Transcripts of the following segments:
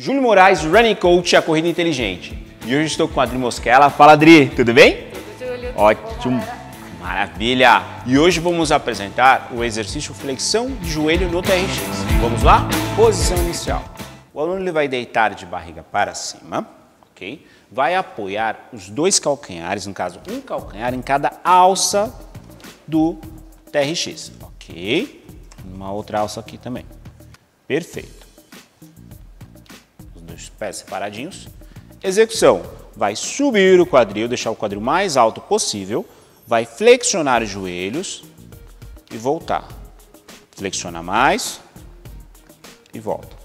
Júlio Moraes, Running Coach, a corrida inteligente. E hoje estou com a Adri Mosquela. Fala, Adri, tudo bem? Tudo, Júlio. Ótimo, maravilha! E hoje vamos apresentar o exercício flexão de joelho no TRX. Vamos lá? Posição inicial. O aluno ele vai deitar de barriga para cima, ok? Vai apoiar os dois calcanhares, no caso um calcanhar em cada alça do TRX, ok? Uma outra alça aqui também. Perfeito. Os dois pés separadinhos. Execução. Vai subir o quadril, deixar o quadril mais alto possível. Vai flexionar os joelhos e voltar. Flexiona mais e volta.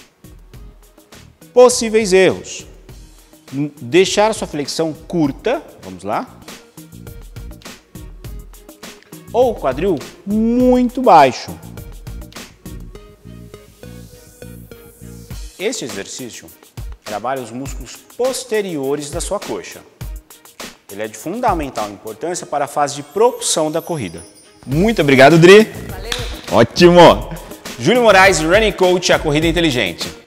Possíveis erros. Deixar a sua flexão curta, vamos lá. Ou o quadril muito baixo. Este exercício trabalha os músculos posteriores da sua coxa. Ele é de fundamental importância para a fase de propulsão da corrida. Muito obrigado, Dri. Valeu. Ótimo. Júlio Moraes, Running Coach, a corrida inteligente.